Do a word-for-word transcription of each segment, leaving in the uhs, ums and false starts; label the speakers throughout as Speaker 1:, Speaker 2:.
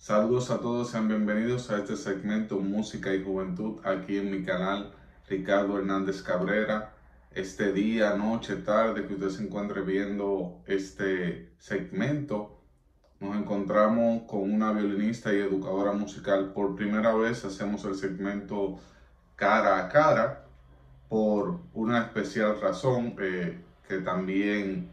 Speaker 1: Saludos a todos, sean bienvenidos a este segmento Música y Juventud aquí en mi canal Ricardo Hernández Cabrera. Este día, noche, tarde que usted se encuentre viendo este segmento, nos encontramos con una violinista y educadora musical. Por primera vez hacemos el segmento cara a cara por una especial razón eh, que también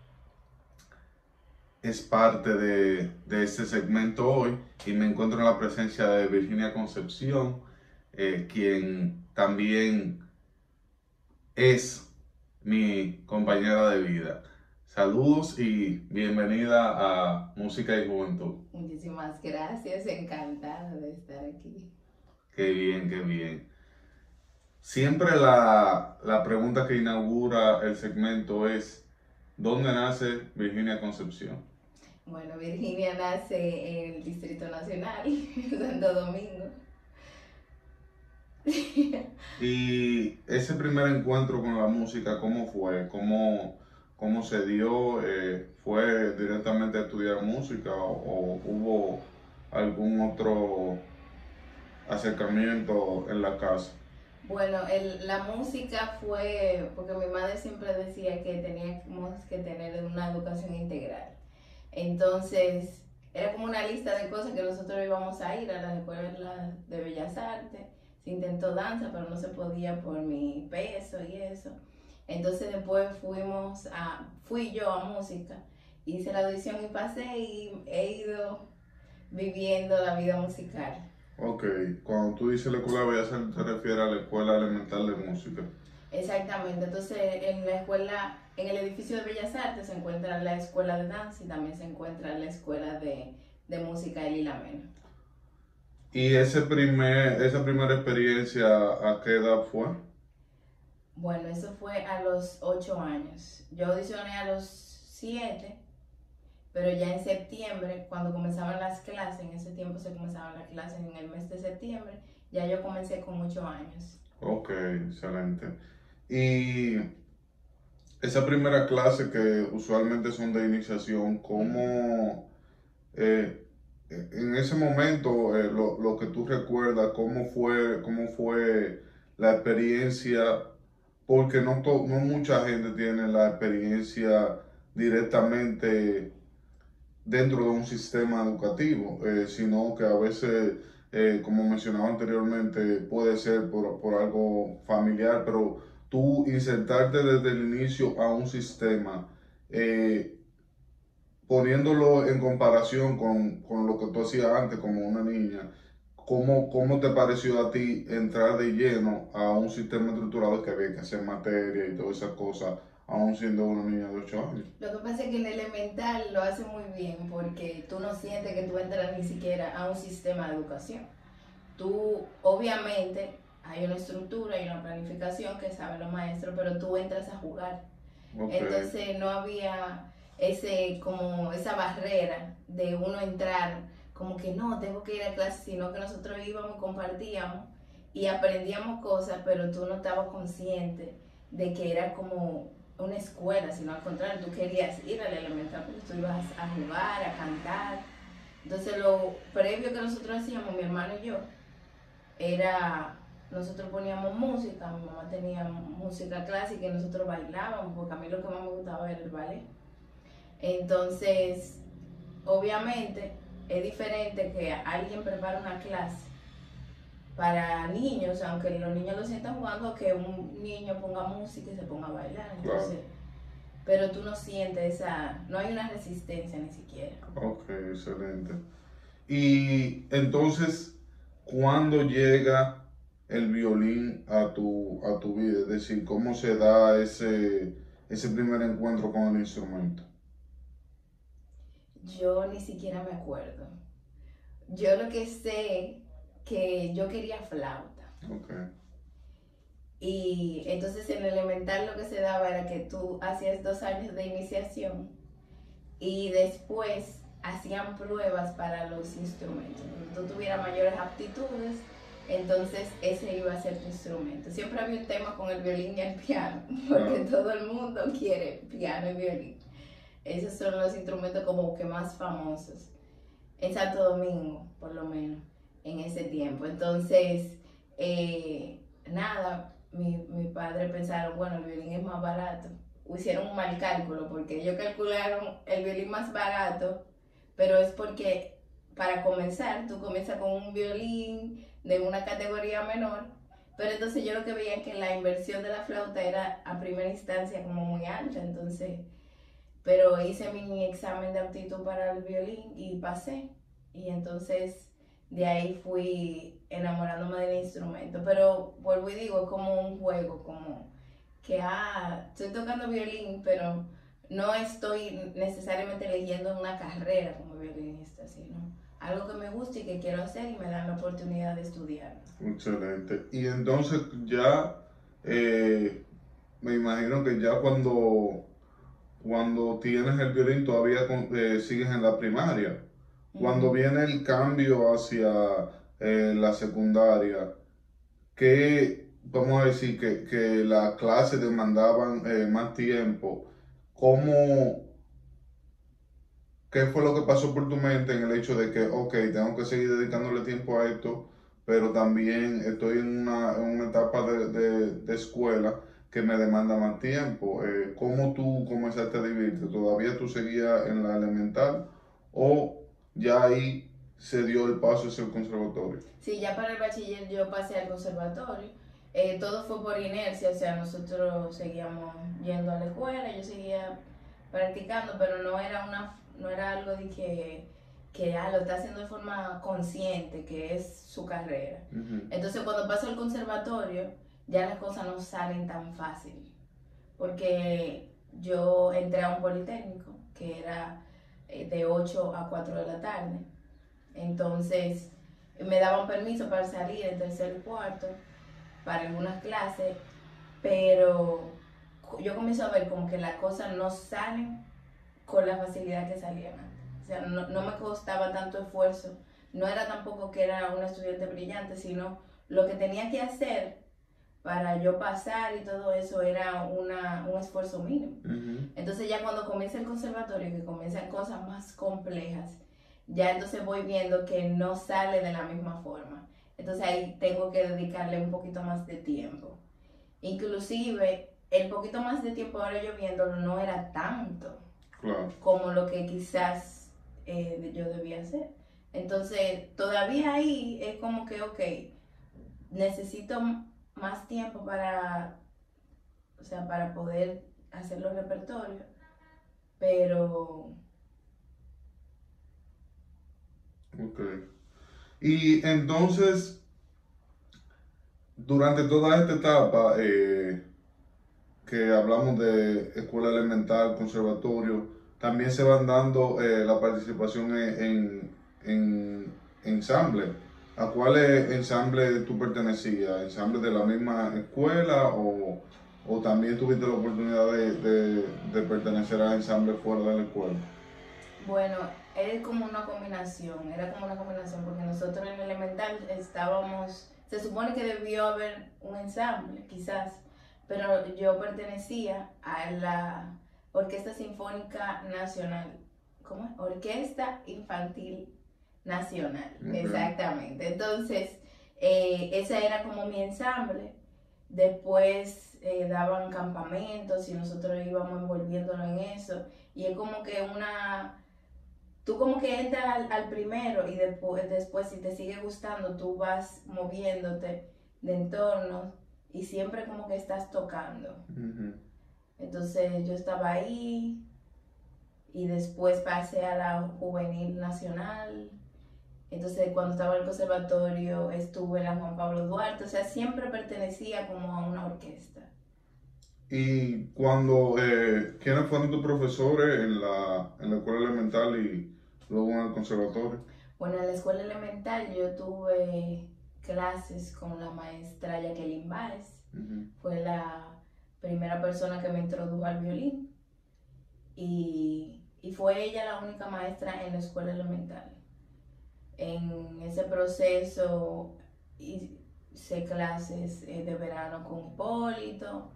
Speaker 1: es parte de, de este segmento hoy, y me encuentro en la presencia de Virginia Concepción, eh, quien también es mi compañera de vida. Saludos y bienvenida a Música y Juventud.
Speaker 2: Muchísimas gracias, encantada de estar aquí.
Speaker 1: Qué bien, qué bien. Siempre la, la pregunta que inaugura el segmento es: ¿dónde nace Virginia Concepción?
Speaker 2: Bueno, Virginia nace en el Distrito Nacional, en Santo Domingo.
Speaker 1: Y ese primer encuentro con la música, ¿cómo fue? ¿Cómo, cómo se dio? Eh, ¿fue directamente a estudiar música o, o hubo algún otro acercamiento en la casa?
Speaker 2: Bueno, el, la música fue porque mi madre siempre decía que teníamos que tener una educación integral. Entonces, era como una lista de cosas que nosotros íbamos a ir a las escuelas de Bellas Artes. Se intentó danza, pero no se podía por mi peso y eso. Entonces después fuimos a, fui yo a música, hice la audición y pasé y he ido viviendo la vida musical.
Speaker 1: Ok, cuando tú dices la escuela de Bellas Artes, te refieres a la escuela elemental de música.
Speaker 2: Exactamente, entonces en la escuela, en el edificio de Bellas Artes se encuentra la escuela de danza y también se encuentra la escuela de, de música de Lila Mena.
Speaker 1: ¿Y ese primer, esa primera experiencia a qué edad fue?
Speaker 2: Bueno, eso fue a los ocho años. Yo audicioné a los siete, pero ya en septiembre, cuando comenzaban las clases, en ese tiempo se comenzaban las clases en el mes de septiembre, ya yo comencé con ocho años.
Speaker 1: Ok, excelente. Y esa primera clase que usualmente son de iniciación, ¿cómo, eh, en ese momento, eh, lo, lo que tú recuerdas, cómo fue, cómo fue la experiencia? Porque no, to- no mucha gente tiene la experiencia directamente dentro de un sistema educativo, eh, sino que a veces, eh, como mencionaba anteriormente, puede ser por, por algo familiar, pero tú insertarte desde el inicio a un sistema, eh, poniéndolo en comparación con, con lo que tú hacías antes como una niña, ¿cómo, cómo te pareció a ti entrar de lleno a un sistema estructurado que había que hacer materia y todas esas cosas, aún siendo una niña de ocho años?
Speaker 2: Lo que pasa es que en elemental lo hace muy bien porque tú no sientes que tú entras ni siquiera a un sistema de educación. Tú, obviamente, hay una estructura, hay una planificación que saben los maestros, pero tú entras a jugar.
Speaker 1: Ok,
Speaker 2: Entonces no había ese, como esa barrera de uno entrar como que no, tengo que ir a clase, sino que nosotros íbamos, compartíamos y aprendíamos cosas, pero tú no estabas consciente de que era como una escuela, sino al contrario, tú querías ir al elemental porque tú ibas a jugar, a cantar. Entonces lo previo que nosotros hacíamos, mi hermano y yo, era, nosotros poníamos música, mi mamá tenía música clásica y nosotros bailábamos, porque a mí lo que más me gustaba era el ballet. Entonces, obviamente, es diferente que alguien prepare una clase para niños, aunque los niños lo sientan jugando, que un niño ponga música y se ponga a bailar. Entonces,
Speaker 1: claro.
Speaker 2: pero tú no sientes esa, no hay una resistencia ni siquiera.
Speaker 1: Ok, excelente. Y entonces, ¿cuándo llega el violín a tu, a tu vida? Es decir, ¿cómo se da ese, ese primer encuentro con el instrumento?
Speaker 2: Yo ni siquiera me acuerdo. Yo lo que sé que yo quería flauta.
Speaker 1: Ok,
Speaker 2: Y entonces en el elemental lo que se daba era que tú hacías dos años de iniciación y después hacían pruebas para los instrumentos. Cuando tú tuvieras mayores aptitudes, entonces ese iba a ser tu instrumento. Siempre había un tema con el violín y el piano, porque
Speaker 1: claro.
Speaker 2: todo el mundo quiere piano y violín. Esos son los instrumentos como que más famosos. en Santo Domingo, por lo menos, en ese tiempo. Entonces, eh, nada, mi, mi padre pensaron, bueno, el violín es más barato. Hicieron un mal cálculo porque ellos calcularon el violín más barato, pero es porque para comenzar, tú comienzas con un violín de una categoría menor, pero entonces yo lo que veía es que la inversión de la flauta era a primera instancia como muy alta, entonces, pero hice mi examen de aptitud para el violín y pasé, y entonces de ahí fui enamorándome del instrumento, pero vuelvo y digo, es como un juego, como que, ah, estoy tocando violín, pero no estoy necesariamente eligiendo una carrera como violinista, sino algo que me gusta y que quiero hacer y me dan la oportunidad de estudiarlo.
Speaker 1: Excelente. Y entonces ya, eh, me imagino que ya cuando, cuando tienes el violín todavía con- eh, sigues en la primaria. Cuando
Speaker 2: Ujú.
Speaker 1: viene el cambio hacia eh, la secundaria, que vamos a decir que, que las clases demandaban eh, más tiempo, ¿cómo, qué fue lo que pasó por tu mente en el hecho de que, ok, tengo que seguir dedicándole tiempo a esto, pero también estoy en una, en una etapa de, de- de escuela que me demanda más tiempo? Eh, ¿cómo tú comenzaste a dividirte? ¿Todavía tú seguías en la elemental o ya ahí se dio el paso hacia el conservatorio?
Speaker 2: Sí, ya para el bachiller yo pasé al conservatorio. Eh, todo fue por inercia, o sea, nosotros seguíamos yendo a la escuela, yo seguía practicando, pero no era una, no era algo de que, que ah, lo está haciendo de forma consciente, que es su carrera.
Speaker 1: Ujú.
Speaker 2: Entonces cuando paso al conservatorio, ya las cosas no salen tan fácil, porque yo entré a un politécnico que era eh, de ocho a cuatro de la tarde. Entonces me daban permiso para salir en tercer y cuarto para algunas clases, pero yo comienzo a ver como que las cosas no salen con la facilidad que salían antes. O sea, no, no me costaba tanto esfuerzo. No era tampoco que era una estudiante brillante, sino lo que tenía que hacer para yo pasar y todo eso era una, un esfuerzo mínimo.
Speaker 1: Ujú.
Speaker 2: Entonces ya cuando comienza el conservatorio, que comienzan cosas más complejas, ya entonces voy viendo que no sale de la misma forma. Entonces ahí tengo que dedicarle un poquito más de tiempo. Inclusive el poquito más de tiempo ahora yo viéndolo no era tanto
Speaker 1: Claro.
Speaker 2: como lo que quizás eh, yo debía hacer. Entonces todavía ahí es como que, ok, necesito más tiempo para, o sea, para poder hacer los repertorios, pero
Speaker 1: Ok. Y entonces, durante toda esta etapa, eh, que hablamos de escuela elemental, conservatorio, también se van dando eh, la participación en, en, en ensamble. ¿A cuáles ensamble tú pertenecías? ¿Ensamble de la misma escuela o, o también tuviste la oportunidad de, de, de pertenecer a ensamble fuera de la escuela?
Speaker 2: bueno, es como una combinación, era como una combinación, porque nosotros en elemental estábamos, se supone que debió haber un ensamble, quizás, pero yo pertenecía a la Orquesta Sinfónica Nacional. ¿Cómo es? Orquesta Infantil Nacional,
Speaker 1: Okay.
Speaker 2: exactamente. Entonces, eh, ese era como mi ensamble. Después eh, daban campamentos y nosotros íbamos envolviéndonos en eso. Y es como que una, tú como que entras al, al primero y después, después si te sigue gustando, tú vas moviéndote de entorno y siempre como que estás tocando.
Speaker 1: Ujú.
Speaker 2: Entonces yo estaba ahí y después pasé a la Juvenil Nacional. Entonces cuando estaba en el conservatorio estuve en la Juan Pablo Duarte. O sea, siempre pertenecía como a una orquesta.
Speaker 1: Y cuando, eh, ¿quiénes fueron tus profesores en la, en la escuela elemental y luego en el conservatorio?
Speaker 2: Bueno, en la escuela elemental yo tuve clases con la maestra Jacqueline Báez.
Speaker 1: Ujú.
Speaker 2: Fue la primera persona que me introdujo al violín y, y fue ella la única maestra en la escuela elemental. En ese proceso hice clases eh, de verano con Hipólito,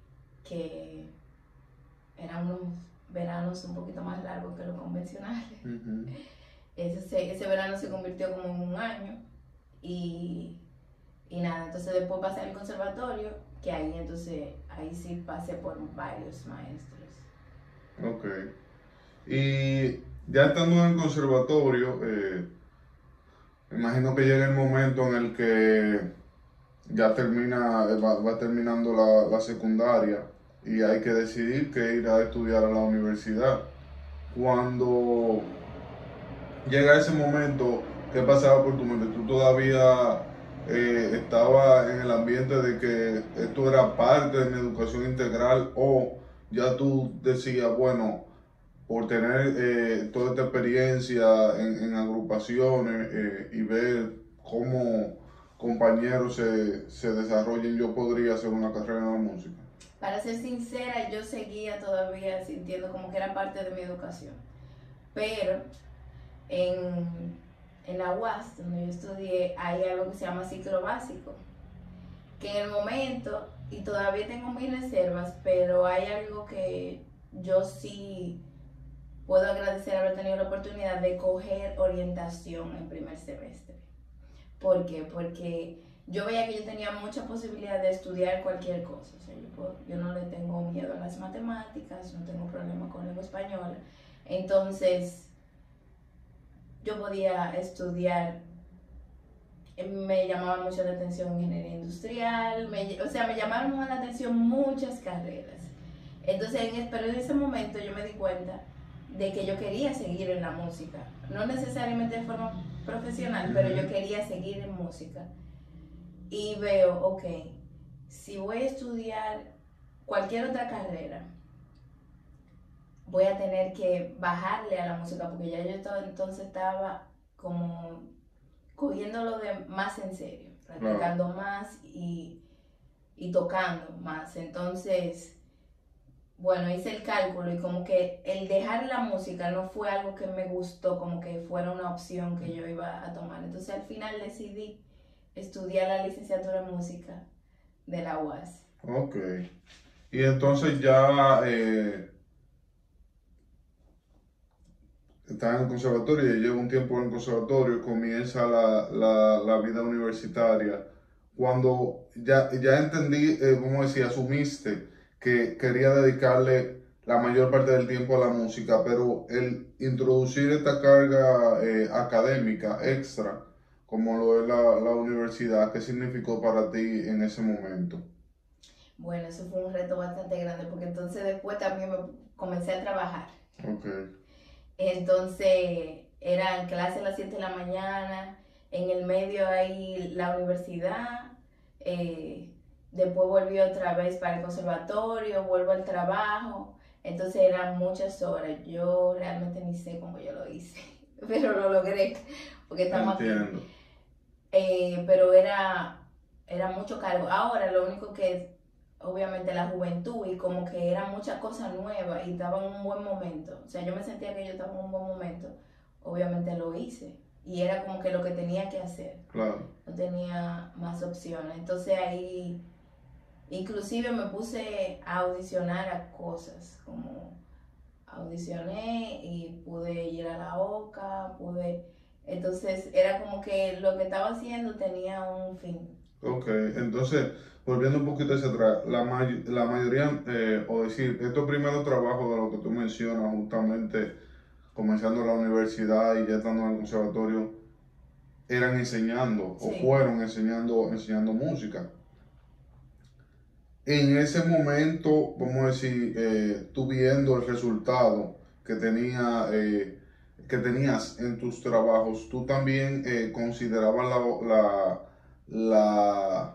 Speaker 2: que eran unos veranos un poquito más largos que los convencionales.
Speaker 1: Ujú.
Speaker 2: ese, ese verano se convirtió como en un año y, y nada, entonces después pasé al conservatorio, que ahí entonces, ahí sí pasé por varios maestros.
Speaker 1: Ok. Y ya estando en el conservatorio, eh, me imagino que llega el momento en el que ya termina, eh, va, va terminando la, la secundaria y hay que decidir qué ir a estudiar a la universidad. Cuando llega ese momento, ¿qué pasaba por tu mente? ¿Tú todavía eh, estabas en el ambiente de que esto era parte de mi educación integral o ya tú decías, bueno, por tener eh, toda esta experiencia en, en agrupaciones eh, y ver cómo compañeros se, se desarrollan, yo podría hacer una carrera en la música?
Speaker 2: Para ser sincera, yo seguía todavía sintiendo como que era parte de mi educación. Pero en, en la U A S, donde yo estudié, hay algo que se llama ciclo básico, que en el momento, y todavía tengo mis reservas, pero hay algo que yo sí puedo agradecer haber tenido la oportunidad de coger orientación en primer semestre. ¿Por qué? Porque yo veía que yo tenía mucha posibilidad de estudiar cualquier cosa. O sea, yo, puedo, yo no le tengo miedo a las matemáticas, no tengo problema con lengua española. Entonces, yo podía estudiar, me llamaba mucho la atención ingeniería industrial, me, o sea, me llamaron la atención muchas carreras. Entonces, en, pero en ese momento yo me di cuenta de que yo quería seguir en la música, no necesariamente de forma profesional, pero yo quería seguir en música. Y veo, ok, si voy a estudiar cualquier otra carrera, voy a tener que bajarle a la música, porque ya yo todo, entonces estaba como cogiéndolo de más en serio, practicando
Speaker 1: Claro.
Speaker 2: más y, y tocando más. Entonces, bueno, hice el cálculo y como que el dejar la música no fue algo que me gustó, como que fuera una opción que yo iba a tomar. Entonces al final decidí estudiar la licenciatura en música de la U A S.
Speaker 1: Ok. Y entonces ya eh, estás en el conservatorio y lleva un tiempo en el conservatorio, comienza la, la, la vida universitaria. Cuando ya, ya entendí, eh, vamos a decir, asumiste que quería dedicarle la mayor parte del tiempo a la música, pero el introducir esta carga eh, académica extra, como lo es la, la universidad, ¿qué significó para ti en ese momento?
Speaker 2: Bueno, eso fue un reto bastante grande porque entonces después también me comencé a trabajar.
Speaker 1: Ok,
Speaker 2: Entonces eran clases a las siete de la mañana, en el medio ahí la universidad, eh, después volví otra vez para el conservatorio, vuelvo al trabajo, entonces eran muchas horas. Yo realmente ni sé cómo yo lo hice, pero lo logré porque estamos aquí.
Speaker 1: entiendo.
Speaker 2: Eh, pero era, era mucho cargo. Ahora lo único que obviamente la juventud y como que era muchas cosas nuevas y estaba en un buen momento. O sea, yo me sentía que yo estaba en un buen momento. Obviamente lo hice y era como que lo que tenía que hacer.
Speaker 1: Claro.
Speaker 2: No tenía más opciones. Entonces ahí inclusive me puse a audicionar a cosas, como audicioné y pude ir a la OCA, pude... Entonces era como que lo que estaba haciendo tenía un fin.
Speaker 1: Ok, entonces, volviendo un poquito hacia atrás, la, may- la mayoría, eh, o decir, estos primeros trabajos de lo que tú mencionas, justamente comenzando la universidad y ya estando en el conservatorio, eran enseñando o
Speaker 2: Sí.
Speaker 1: fueron enseñando, enseñando música. En ese momento, vamos a decir, eh, tú viendo el resultado que, tenía, eh, que tenías en tus trabajos, tú también eh, considerabas la, la, la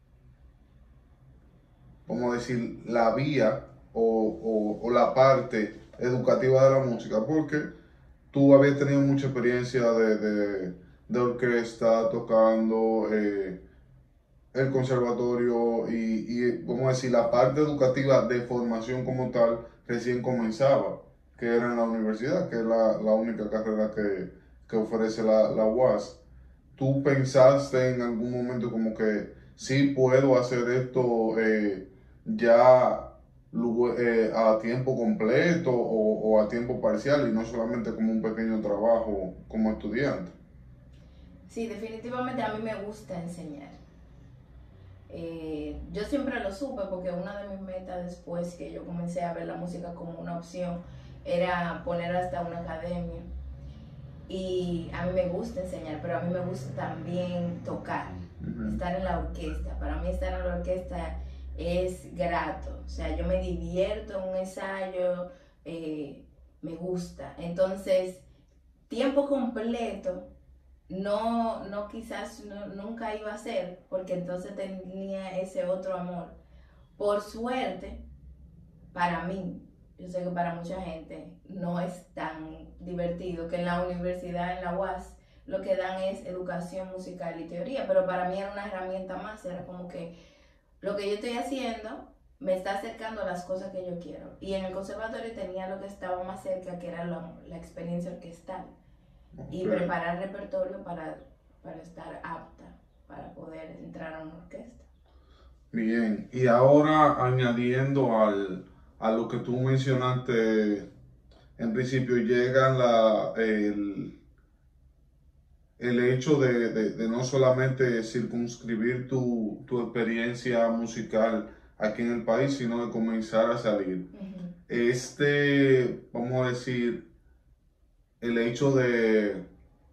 Speaker 1: vamos a decir, la vía o, o, o, la parte educativa de la música, porque tú habías tenido mucha experiencia de, de, de orquesta, tocando eh, el conservatorio y, y, vamos a decir, la parte educativa de formación como tal recién comenzaba, que era en la universidad, que es la, la única carrera que, que ofrece la, la U A S. ¿Tú pensaste en algún momento como que sí puedo hacer esto eh, ya lu- eh, a tiempo completo o, o a tiempo parcial y no solamente como un pequeño trabajo como estudiante.
Speaker 2: Sí, definitivamente a mí me gusta enseñar. Eh, yo siempre lo supe porque una de mis metas después que yo comencé a ver la música como una opción era poner hasta una academia. Y a mí me gusta enseñar, pero a mí me gusta también tocar,
Speaker 1: Ujú.
Speaker 2: estar en la orquesta. Para mí estar en la orquesta es grato, o sea, yo me divierto en un ensayo, eh, me gusta. Entonces, tiempo completo, no, no quizás no, nunca iba a ser, porque entonces tenía ese otro amor. Por suerte, para mí, yo sé que para mucha gente no es tan divertido, que en la universidad, en la U A S, lo que dan es educación musical y teoría, pero para mí era una herramienta más, era como que lo que yo estoy haciendo me está acercando a las cosas que yo quiero. Y en el conservatorio tenía lo que estaba más cerca, que era la, la experiencia orquestal y
Speaker 1: Ok.
Speaker 2: preparar repertorio para, para estar apta para poder entrar a una orquesta.
Speaker 1: Bien, y ahora añadiendo al, a lo que tú mencionaste, en principio llega la, el, el hecho de, de- de no solamente circunscribir tu, tu experiencia musical aquí en el país, sino de comenzar a salir.
Speaker 2: Ujú.
Speaker 1: Este, vamos a decir, el hecho de,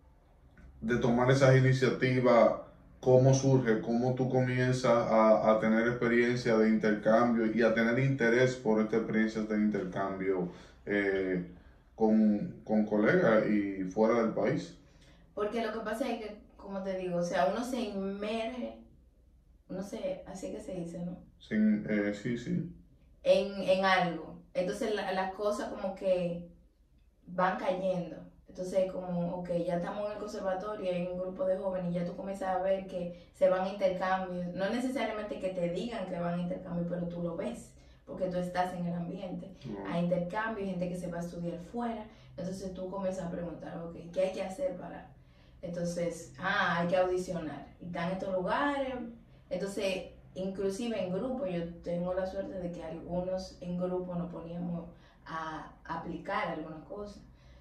Speaker 1: de tomar esas iniciativas, cómo surge, cómo tú comienzas a, a tener experiencia de intercambio y a tener interés por estas experiencias de intercambio eh, con, con colegas y fuera del país.
Speaker 2: Porque lo que pasa es que, como te digo, o sea, uno se inmerge, uno se, así que se dice, ¿no?
Speaker 1: Sin, eh, sí, sí.
Speaker 2: En, en algo. Entonces la- las cosas como que van cayendo. Entonces como, ok, ya estamos en el conservatorio, hay un grupo de jóvenes y ya tú comienzas a ver que se van a intercambios. No necesariamente que te digan que van a intercambios, pero tú lo ves, porque tú estás en el ambiente.
Speaker 1: No.
Speaker 2: Hay intercambios, gente que se va a estudiar fuera. Entonces tú comienzas a preguntar, ok, ¿qué hay que hacer para...? Entonces, ah, hay que audicionar. Y están estos lugares. Entonces, inclusive en grupo, yo tengo la suerte de que algunos en grupo nos poníamos a aplicar alguna cosa.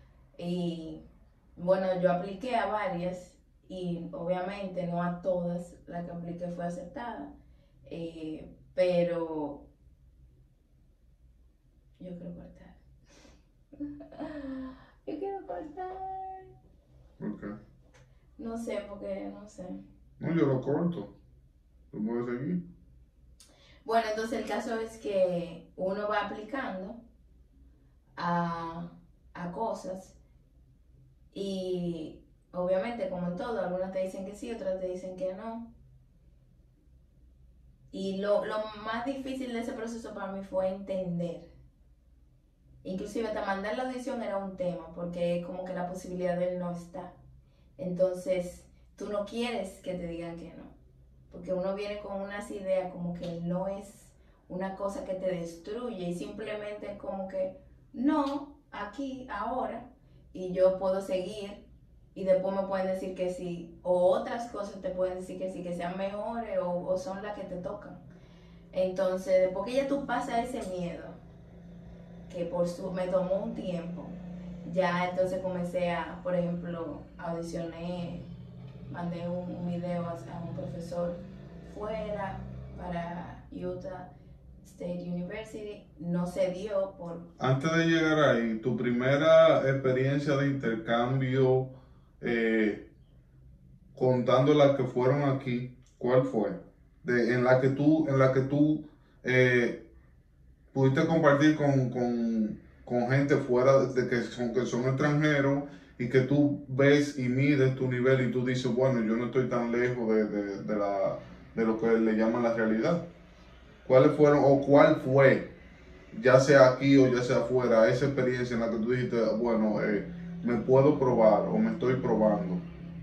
Speaker 2: Y bueno, yo apliqué a varias y obviamente no a todas las que apliqué fue aceptada. Eh, pero yo quiero cortar. Yo quiero cortar.
Speaker 1: Ok.
Speaker 2: No sé, porque no sé.
Speaker 1: No, yo lo corto. ¿Tú puedes seguir?
Speaker 2: Bueno, entonces el caso es que uno va aplicando a, a cosas y obviamente como en todo, algunas te dicen que sí, otras te dicen que no. Y lo, lo más difícil de ese proceso para mí fue entender. Inclusive hasta mandar la audición era un tema, porque como que la posibilidad de él no está. Entonces, tú no quieres que te digan que no, porque uno viene con unas ideas como que no es una cosa que te destruye y simplemente es como que no, aquí, ahora, y yo puedo seguir y después me pueden decir que sí, o otras cosas te pueden decir que sí, que sean mejores o, o son las que te tocan. Entonces, después que ya tú pasas ese miedo, que por su, me tomó un tiempo, ya entonces comencé a, por ejemplo, audicioné, mandé un, un video a, a un profesor fuera para Utah State University, no se dio por...
Speaker 1: Antes de llegar ahí, tu primera experiencia de intercambio, eh, contando las que fueron aquí, ¿cuál fue? De, en la que tú, en la que tú eh, pudiste compartir con, con, con gente fuera de que son, que son extranjeros y que tú ves y mides tu nivel y tú dices, bueno, yo no estoy tan lejos de, de, de la, de lo que le llaman la realidad. ¿Cuáles fueron o cuál fue, ya sea aquí o ya sea afuera, esa experiencia en la que tú dijiste, bueno, eh, me puedo probar o me estoy probando?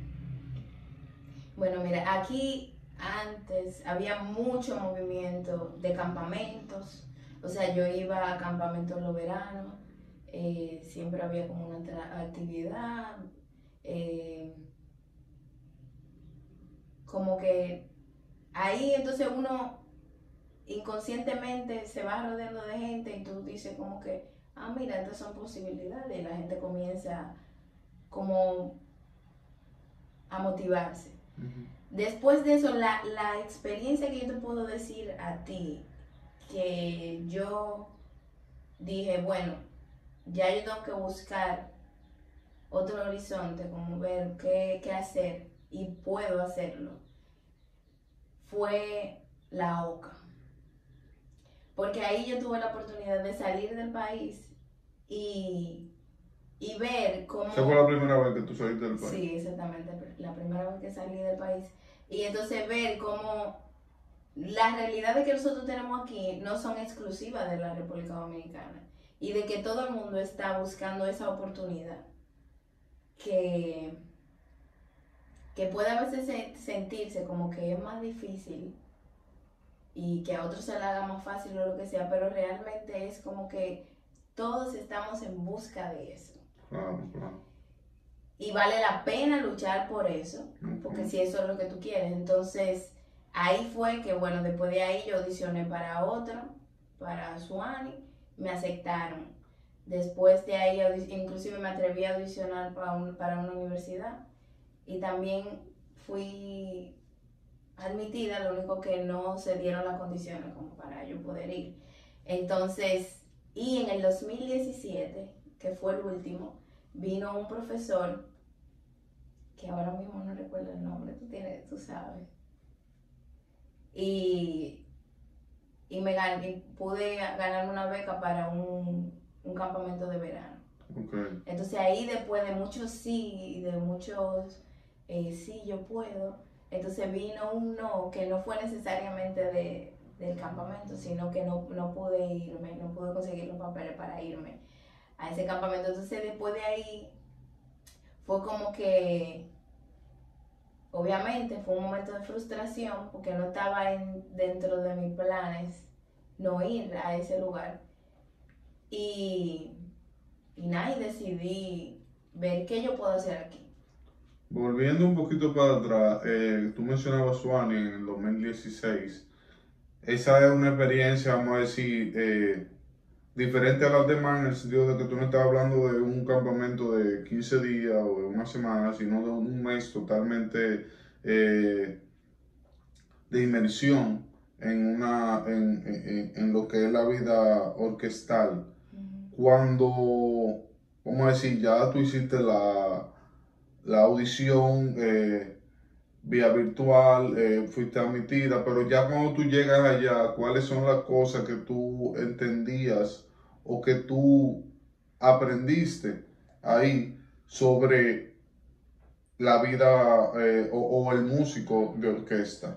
Speaker 2: Bueno, mira, aquí antes había mucho movimiento de campamentos, o sea, yo iba a campamentos los veranos, eh, siempre había como una actividad, eh, como que ahí entonces uno inconscientemente se va rodeando de gente y tú dices como que, ah, mira, estas son posibilidades, y la gente comienza como a motivarse.
Speaker 1: Ujú.
Speaker 2: Después de eso, la, la experiencia que yo te puedo decir a ti, que yo dije, bueno, ya yo tengo que buscar otro horizonte, como ver qué, qué hacer y puedo hacerlo, fue la OCA. Porque ahí yo tuve la oportunidad de salir del país y, y ver cómo...
Speaker 1: ¿Esa fue la primera vez que tú saliste del país?
Speaker 2: Sí, exactamente, la primera vez que salí del país. Y entonces ver cómo las realidades que nosotros tenemos aquí no son exclusivas de la República Dominicana y de que todo el mundo está buscando esa oportunidad que, que puede a veces sentirse como que es más difícil y que a otros se le haga más fácil o lo que sea, pero realmente es como que todos estamos en busca de eso.
Speaker 1: Claro, claro.
Speaker 2: Y vale la pena luchar por eso, porque si eso es lo que tú quieres. Entonces, ahí fue que, bueno, después de ahí yo audicioné para otro, para Suani, me aceptaron. Después de ahí, inclusive me atreví a audicionar para, un, para una universidad y también fui admitida, lo único que no se dieron las condiciones como para yo poder ir. Entonces, y en el dos mil diecisiete, que fue el último, vino un profesor, que ahora mismo no recuerdo el nombre, tú, tienes, tú sabes, y, y me gané, pude ganarme una beca para un, un campamento de verano.
Speaker 1: Okay.
Speaker 2: Entonces ahí después de muchos sí, de muchos eh, sí, yo puedo, entonces vino un no, que no fue necesariamente de, del campamento, sino que no, no pude irme, no pude conseguir los papeles para irme a ese campamento. Entonces después de ahí fue como que, obviamente fue un momento de frustración porque no estaba en, dentro de mis planes no ir a ese lugar. Y, y nada, y decidí ver qué yo puedo hacer aquí.
Speaker 1: Volviendo un poquito para atrás, eh, tú mencionabas Suani en el dos mil dieciséis. Esa es una experiencia, vamos a decir, eh, diferente a las demás en el sentido de que tú no estás hablando de un campamento de quince días o de una semana, sino de un mes totalmente eh, de inmersión en, una, en, en, en lo que es la vida orquestal. Uh-huh. Cuando, vamos a decir, ya tú hiciste la, la audición eh, vía virtual, eh, fuiste admitida, pero ya cuando tú llegas allá, ¿cuáles son las cosas que tú entendías o que tú aprendiste ahí sobre la vida eh, o, o el músico de orquesta?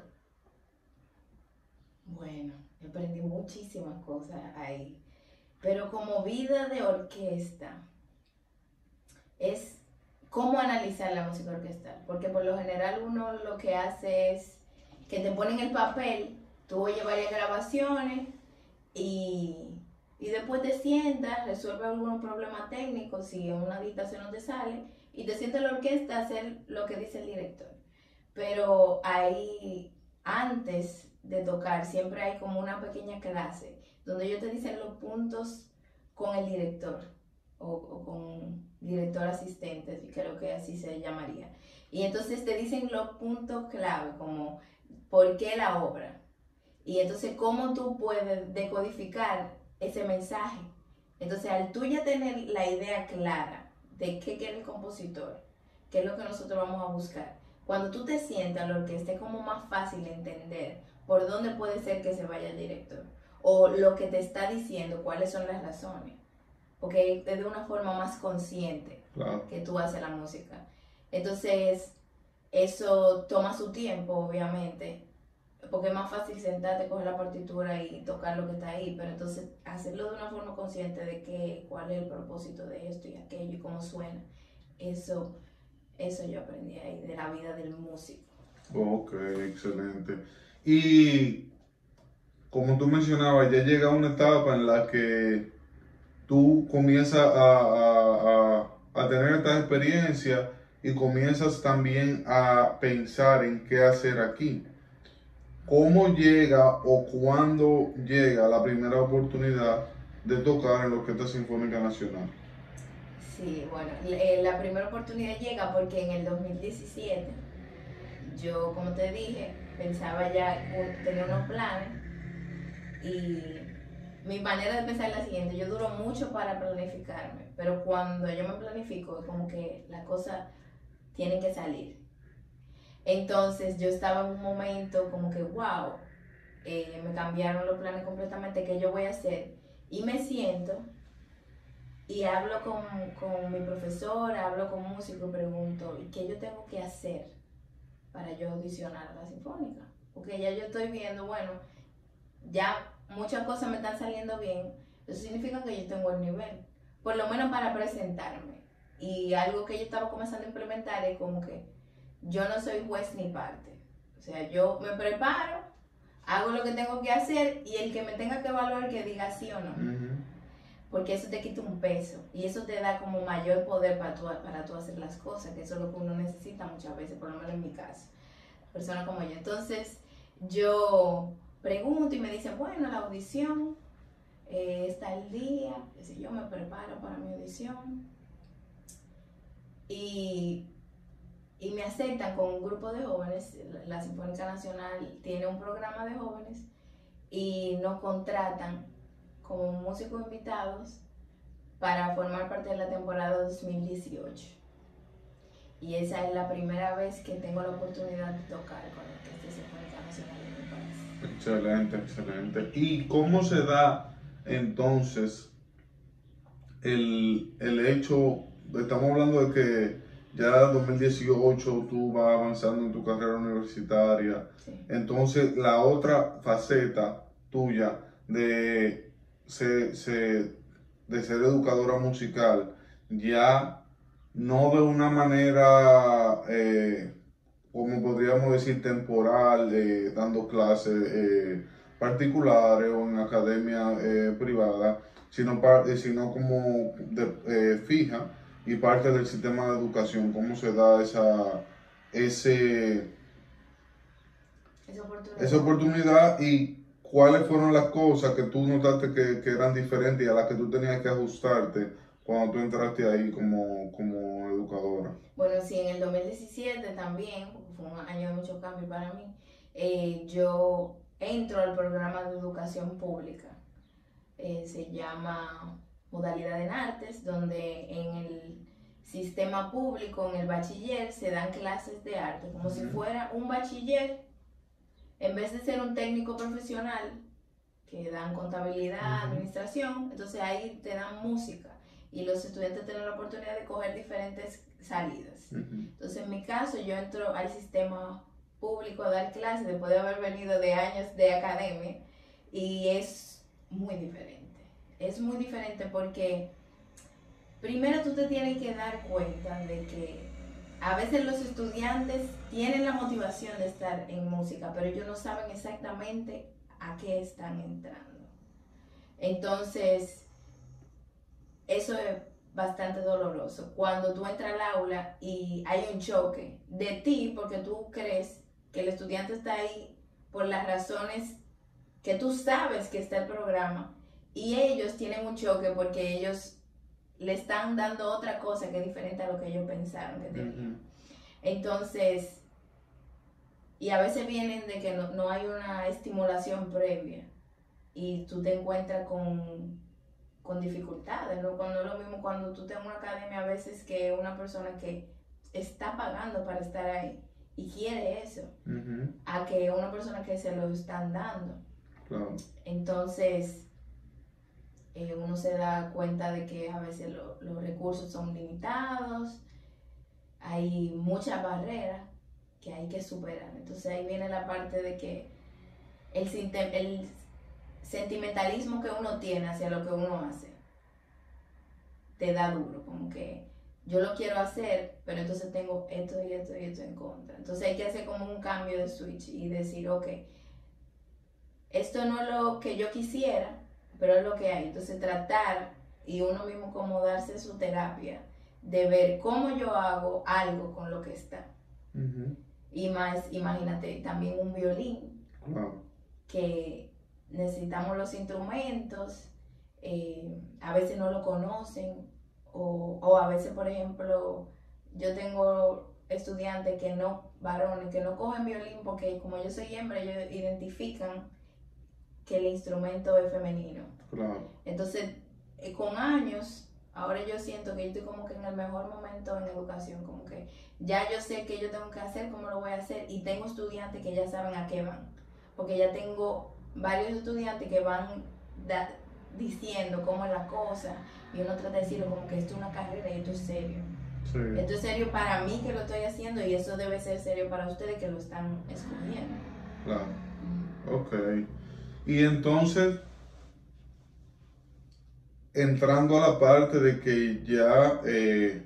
Speaker 2: Bueno, aprendí muchísimas cosas ahí, pero como vida de orquesta es cómo analizar la música orquestal, porque por lo general uno lo que hace es que te ponen el papel, tú oyes varias grabaciones y, y después te sientas, resuelves algunos problemas técnicos, si en una dictación no te sale, y te sientas en la orquesta a hacer lo que dice el director. Pero ahí, antes de tocar, siempre hay como una pequeña clase, donde ellos te dicen los puntos con el director, o, o con director asistente, creo que así se llamaría. Y entonces te dicen los puntos clave, como por qué la obra. Y entonces cómo tú puedes decodificar ese mensaje. Entonces al tú ya tener la idea clara de qué quiere el compositor, qué es lo que nosotros vamos a buscar, cuando tú te sientas, lo que esté como más fácil entender por dónde puede ser que se vaya el director. O lo que te está diciendo, cuáles son las razones. Porque es de una forma más consciente, claro, que tú haces la música. Entonces, eso toma su tiempo, obviamente, porque es más fácil sentarte, coger la partitura y tocar lo que está ahí, pero entonces hacerlo de una forma consciente de que, cuál es el propósito de esto y aquello y cómo suena, eso, eso yo aprendí ahí, de la vida del músico.
Speaker 1: Ok, excelente. Y como tú mencionabas, ya llega una etapa en la que tú comienzas a, a, a, a tener esta experiencia y comienzas también a pensar en qué hacer aquí. ¿cómo llega o cuándo llega la primera oportunidad de tocar en la Orquesta Sinfónica Nacional?
Speaker 2: Sí, bueno, eh, la primera oportunidad llega porque en el dos mil diecisiete yo, como te dije, pensaba ya, tenía unos planes y mi manera de pensar es la siguiente: yo duro mucho para planificarme, pero cuando yo me planifico es como que las cosas tienen que salir. Entonces yo estaba en un momento como que, wow, eh, me cambiaron los planes completamente, ¿qué yo voy a hacer? Y me siento y hablo con, con mi profesor, hablo con músico y pregunto, ¿y qué yo tengo que hacer para yo audicionar a la Sinfónica? Porque ya yo estoy viendo, bueno, ya muchas cosas me están saliendo bien, eso significa que yo tengo el nivel, por lo menos para presentarme. Y algo que yo estaba comenzando a implementar es como que yo no soy juez ni parte. O sea, yo me preparo, hago lo que tengo que hacer y el que me tenga que evaluar que diga sí o no. Uh-huh. Porque eso te quita un peso y eso te da como mayor poder para tú, para tú hacer las cosas, que eso es lo que uno necesita muchas veces, por lo menos en mi caso, personas como yo. Entonces yo pregunto y me dicen, bueno, la audición eh, está el día, si yo me preparo para mi audición y, y me aceptan con un grupo de jóvenes. La Sinfónica Nacional tiene un programa de jóvenes y nos contratan como músicos invitados para formar parte de la temporada dos mil dieciocho. Y esa es la primera vez que tengo la oportunidad de tocar con la Orquesta Sinfónica Nacional de mi país.
Speaker 1: Excelente, excelente. ¿Y cómo se da entonces el, el hecho, estamos hablando de que ya en dos mil dieciocho tú vas avanzando en tu carrera universitaria, sí. Entonces la otra faceta tuya de, se, se, de ser educadora musical, ya no de una manera, eh, como podríamos decir, temporal, eh, dando clases eh, particulares o en academia eh, privada, sino, par, sino como de, eh, fija y parte del sistema de educación. ¿Cómo se da esa, ese,
Speaker 2: esa, oportunidad.
Speaker 1: esa oportunidad y cuáles fueron las cosas que tú notaste que, que eran diferentes y a las que tú tenías que ajustarte cuando tú entraste ahí como, como educadora?
Speaker 2: Bueno, sí, en el dos mil diecisiete también, fue un año de mucho cambio para mí, eh, yo entro al programa de educación pública. Eh, se llama Modalidad en Artes, donde en el sistema público, en el bachiller, se dan clases de arte, como uh-huh. si fuera un bachiller, en vez de ser un técnico profesional, que dan contabilidad, uh-huh. administración, entonces ahí te dan música y los estudiantes tienen la oportunidad de coger diferentes salidas. Uh-huh. Entonces en mi caso yo entro al sistema público a dar clases después de haber venido de años de academia y es muy diferente, es muy diferente porque primero tú te tienes que dar cuenta de que a veces los estudiantes tienen la motivación de estar en música, pero ellos no saben exactamente a qué están entrando. Entonces, eso es bastante doloroso. Cuando tú entras al aula y hay un choque de ti, porque tú crees que el estudiante está ahí por las razones que tú sabes que está el programa, y ellos tienen un choque porque ellos le están dando otra cosa que es diferente a lo que ellos pensaron que tenían. Uh-huh. Entonces, y a veces vienen de que no, no hay una estimulación previa y tú te encuentras con, con dificultades, ¿no? Cuando es lo mismo cuando tú tienes una academia a veces que una persona que está pagando para estar ahí y quiere eso, uh-huh. a que una persona que se lo están dando.
Speaker 1: Claro.
Speaker 2: Entonces, eh, uno se da cuenta de que a veces lo, los recursos son limitados, hay muchas barreras que hay que superar. Entonces ahí viene la parte de que el, el sentimentalismo que uno tiene hacia lo que uno hace te da duro, como que yo lo quiero hacer, pero entonces tengo esto y esto y esto en contra. Entonces hay que hacer como un cambio de switch y decir, ok, esto no es lo que yo quisiera, pero es lo que hay. Entonces tratar, y uno mismo como darse su terapia, de ver cómo yo hago algo con lo que está. Uh-huh. Y más, imagínate, también un violín.
Speaker 1: Claro.
Speaker 2: que necesitamos los instrumentos, eh, a veces no lo conocen, o, o a veces, por ejemplo, yo tengo estudiantes que no, varones, que no cogen violín porque como yo soy hembra, ellos identifican que el instrumento es femenino.
Speaker 1: Claro.
Speaker 2: Entonces, eh, con años, ahora yo siento que yo estoy como que en el mejor momento en educación, como que ya yo sé qué yo tengo que hacer, cómo lo voy a hacer, y tengo estudiantes que ya saben a qué van, porque ya tengo varios estudiantes que van da, diciendo cómo es la cosa, y uno trata de decirlo como que esto es una carrera y esto es serio.
Speaker 1: Sí.
Speaker 2: Esto es serio para mí que lo estoy haciendo, y eso debe ser serio para ustedes que lo están escogiendo.
Speaker 1: Claro. Ok. Y entonces, entrando a la parte de que ya eh,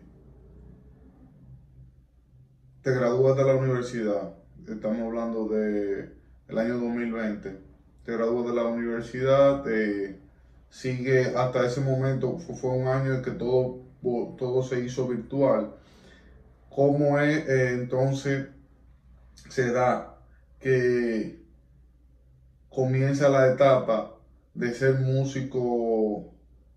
Speaker 1: te gradúas de la universidad, estamos hablando de el año dos mil veinte, te gradúas de la universidad, eh, sigue hasta ese momento, fue, fue un año en que todo, todo se hizo virtual. ¿Cómo es eh, entonces se da que comienza la etapa de ser músico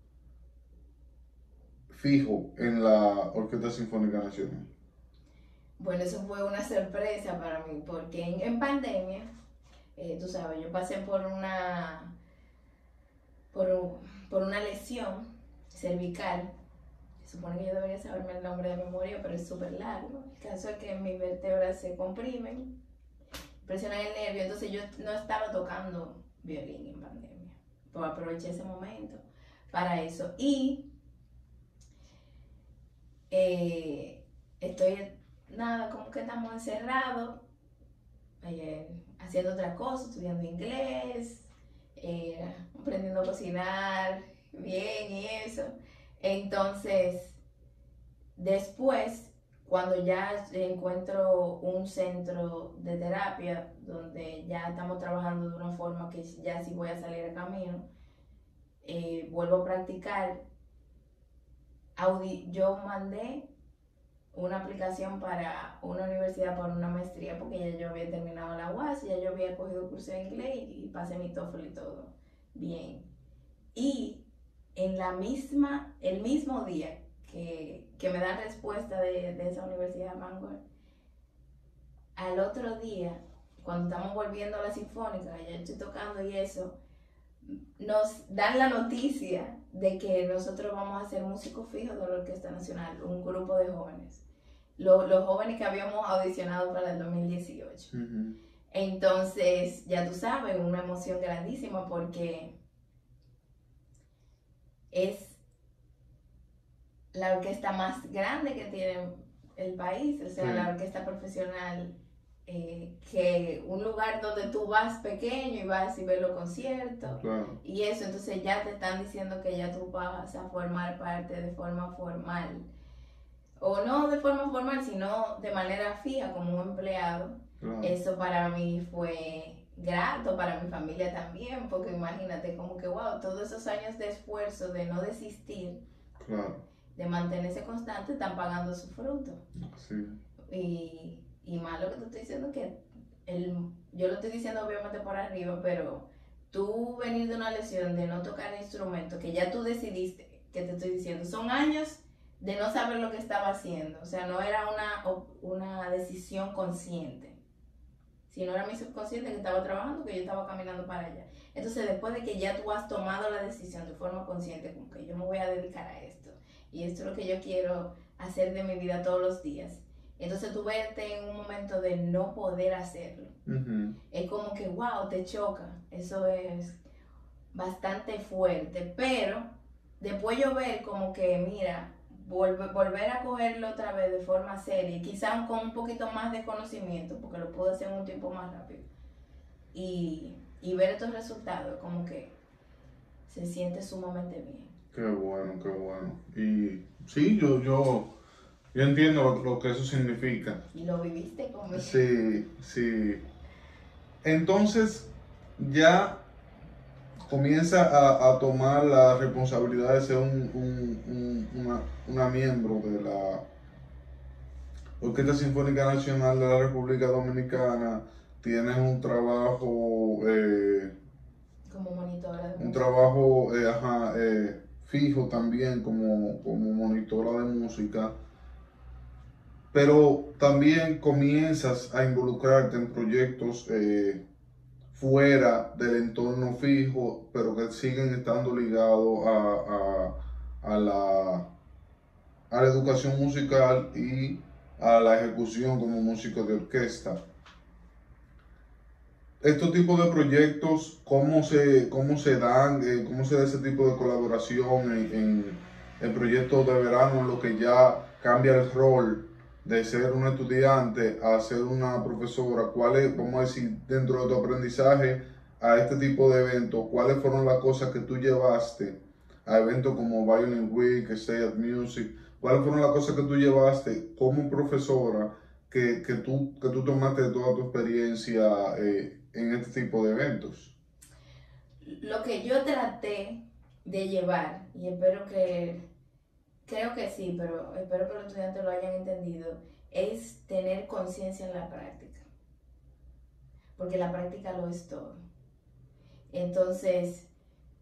Speaker 1: fijo en la Orquesta Sinfónica Nacional?
Speaker 2: Bueno, eso fue una sorpresa para mí, porque en, en pandemia, eh, tú sabes, yo pasé por una, por, un, por una lesión cervical. Se supone que yo debería saberme el nombre de memoria, pero es súper largo. El caso es que mis vértebras se comprimen, presionan el nervio, entonces yo no estaba tocando violín en pandemia. Pues aproveché ese momento para eso. Y eh, estoy, nada, como que estamos encerrados, eh, haciendo otra cosa, estudiando inglés, eh, aprendiendo a cocinar bien y eso. Entonces, después, cuando ya encuentro un centro de terapia donde ya estamos trabajando de una forma que ya sí voy a salir a camino, eh, vuelvo a practicar. Audi yo mandé una aplicación para una universidad para una maestría porque ya yo había terminado la U A S, ya yo había cogido curso de inglés y pasé mi TOEFL y todo bien. Y en la misma, el mismo día que, que me dan respuesta de, de esa universidad de Bangor, al otro día, cuando estamos volviendo a la sinfónica, ya estoy tocando y eso, nos dan la noticia de que nosotros vamos a ser músicos fijos de la Orquesta Nacional, un grupo de jóvenes. Los, los jóvenes que habíamos audicionado para el dos mil dieciocho. Uh-huh. Entonces, ya tú sabes, una emoción grandísima porque es la orquesta más grande que tiene el país, o sea, sí. La orquesta profesional, eh, que un lugar donde tú vas pequeño y vas y ves los conciertos, claro. Y eso, entonces ya te están diciendo que ya tú vas a formar parte de forma formal, o no de forma formal, sino de manera fija como un empleado. Claro. Eso para mí fue grato, para mi familia también, porque imagínate como que wow, todos esos años de esfuerzo, de no desistir, claro. De mantenerse constante, están pagando su fruto. Sí. Y, y más lo que te estoy diciendo, que el, yo lo estoy diciendo obviamente por arriba, pero tú venir de una lesión, de no tocar instrumentos, que ya tú decidiste, que te estoy diciendo, son años de no saber lo que estaba haciendo, o sea, no era una, una decisión consciente, sino era mi subconsciente que estaba trabajando, que yo estaba caminando para allá. Entonces, después de que ya tú has tomado la decisión de forma consciente, como que yo me voy a dedicar a esto, y esto es lo que yo quiero hacer de mi vida todos los días, entonces tú verte en un momento de no poder hacerlo. Uh-huh. Es como que, wow, te choca, eso es bastante fuerte, pero después yo ver como que, mira, Volver, volver a cogerlo otra vez de forma seria, quizás con un poquito más de conocimiento, porque lo pude hacer en un tiempo más rápido, y, y ver estos resultados, como que se siente sumamente bien.
Speaker 1: Qué bueno, qué bueno. Y sí, yo, yo, yo entiendo lo, lo que eso significa.
Speaker 2: Y lo viviste conmigo.
Speaker 1: Sí, sí. Entonces, ya comienza a, a tomar la responsabilidad de ser un, un, un, una, una miembro de la Orquesta Sinfónica Nacional de la República Dominicana, tienes un trabajo, eh,
Speaker 2: como monitora de
Speaker 1: un
Speaker 2: música.
Speaker 1: trabajo eh, ajá, eh, fijo también como, como monitora de música, pero también comienzas a involucrarte en proyectos eh, fuera del entorno fijo, pero que siguen estando ligados a, a, a la, a la educación musical y a la ejecución como músico de orquesta. Estos tipos de proyectos, ¿cómo se, cómo se dan, eh, cómo se da ese tipo de colaboración en, en, en proyectos de verano en lo que ya cambia el rol de ser un estudiante a ser una profesora? ¿Cuáles, vamos a decir, dentro de tu aprendizaje a este tipo de eventos, cuáles fueron las cosas que tú llevaste a eventos como Violin Week, Stay at Music? ¿Cuáles fueron las cosas que tú llevaste como profesora que, que, tú, que tú tomaste de toda tu experiencia eh, en este tipo de eventos?
Speaker 2: Lo que yo traté de llevar, y espero que, creo que sí, pero espero que los estudiantes lo hayan entendido, es tener conciencia en la práctica, porque la práctica lo es todo. Entonces,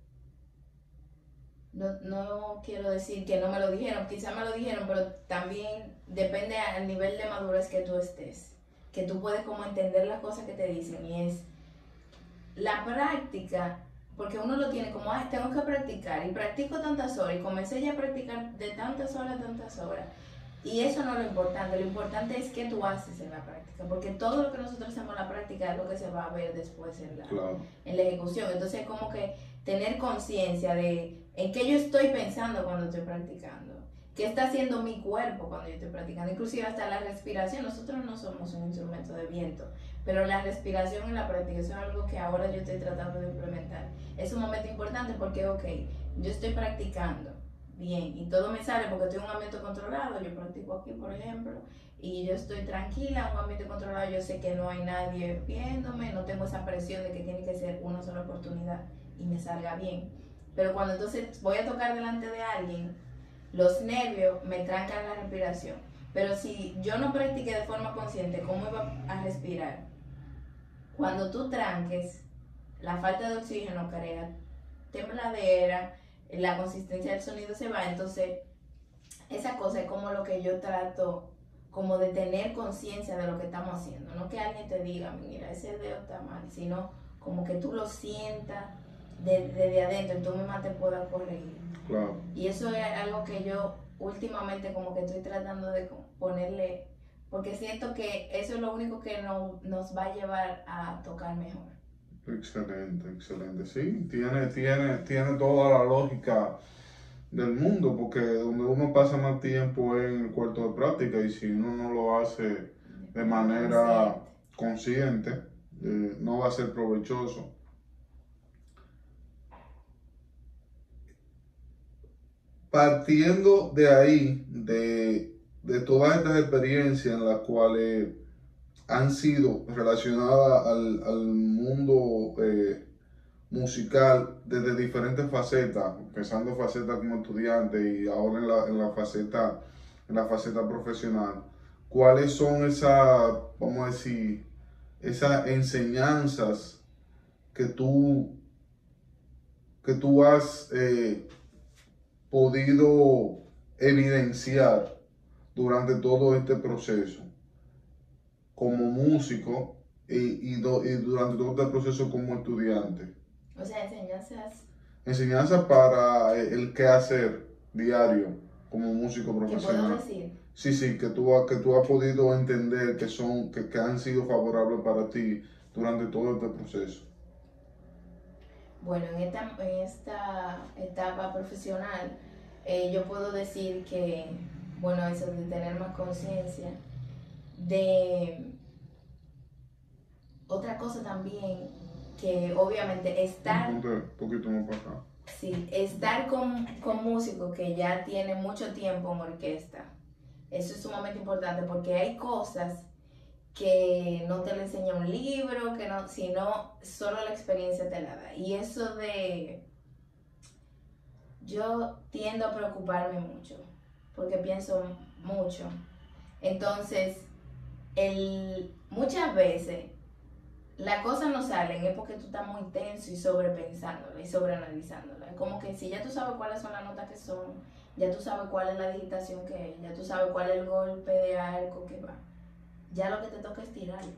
Speaker 2: no, no quiero decir que no me lo dijeron, quizá me lo dijeron, pero también depende al nivel de madurez que tú estés, que tú puedes como entender las cosas que te dicen, y es la práctica, porque uno lo tiene como, ah, tengo que practicar, y practico tantas horas, y comencé ya a practicar de tantas horas a tantas horas, y eso no es lo importante, lo importante es qué tú haces en la práctica, porque todo lo que nosotros hacemos en la práctica es lo que se va a ver después en la,
Speaker 1: Claro.
Speaker 2: en la ejecución. Entonces, como que tener conciencia de en qué yo estoy pensando cuando estoy practicando, qué está haciendo mi cuerpo cuando yo estoy practicando, inclusive hasta la respiración. Nosotros no somos un instrumento de viento, pero la respiración en la práctica es algo que ahora yo estoy tratando de implementar. Es un momento importante porque, ok, yo estoy practicando bien y todo me sale porque estoy en un ambiente controlado. Yo practico aquí, por ejemplo, y yo estoy tranquila en un ambiente controlado. Yo sé que no hay nadie viéndome, no tengo esa presión de que tiene que ser una sola oportunidad y me salga bien. Pero cuando entonces voy a tocar delante de alguien, los nervios me trancan la respiración. Pero si yo no practiqué de forma consciente cómo iba a respirar, cuando tú tranques, la falta de oxígeno crea tembladera, la consistencia del sonido se va. Entonces, esa cosa es como lo que yo trato, como de tener conciencia de lo que estamos haciendo. No que alguien te diga, mira, ese dedo está mal, sino como que tú lo sientas desde de adentro y tú misma te puedas corregir.
Speaker 1: Claro.
Speaker 2: Y eso es algo que yo últimamente como que estoy tratando de ponerle, porque siento que eso es lo único que no, nos va a llevar a tocar mejor.
Speaker 1: Excelente, excelente. Sí, tiene, tiene, tiene toda la lógica del mundo, porque donde uno pasa más tiempo es en el cuarto de práctica, y si uno no lo hace de manera consciente, eh, no va a ser provechoso. Partiendo de ahí, de, de todas estas experiencias en las cuales han sido relacionadas al, al mundo eh, musical desde diferentes facetas, empezando faceta como estudiante y ahora en la, en la faceta en la faceta profesional, ¿cuáles son esas, vamos a decir, esas enseñanzas que tú que tú has eh, podido evidenciar durante todo este proceso como músico y, y, do, y durante todo este proceso como estudiante?
Speaker 2: O sea, enseñanzas.
Speaker 1: Enseñanza para el qué hacer diario como músico profesional.
Speaker 2: ¿Qué puedo decir?
Speaker 1: Sí, sí, que tú, que tú has podido entender que, son, que, que han sido favorables para ti durante todo este proceso.
Speaker 2: Bueno, en esta, en esta etapa profesional, eh, yo puedo decir que, bueno, eso de tener más conciencia, de otra cosa también, que obviamente estar,
Speaker 1: Un poquito más para acá.
Speaker 2: sí, estar con, con músicos que ya tienen mucho tiempo en orquesta, eso es sumamente importante porque hay cosas que no te lo enseña un libro, que no, sino solo la experiencia te la da. Y eso de, yo tiendo a preocuparme mucho, porque pienso mucho. Entonces, el, muchas veces las cosas no salen es porque tú estás muy tenso y sobrepensándola y sobreanalizándola. Es como que si ya tú sabes cuáles son las notas que son, ya tú sabes cuál es la digitación que es, ya tú sabes cuál es el golpe de arco que va, ya lo que te toca es tirarlo.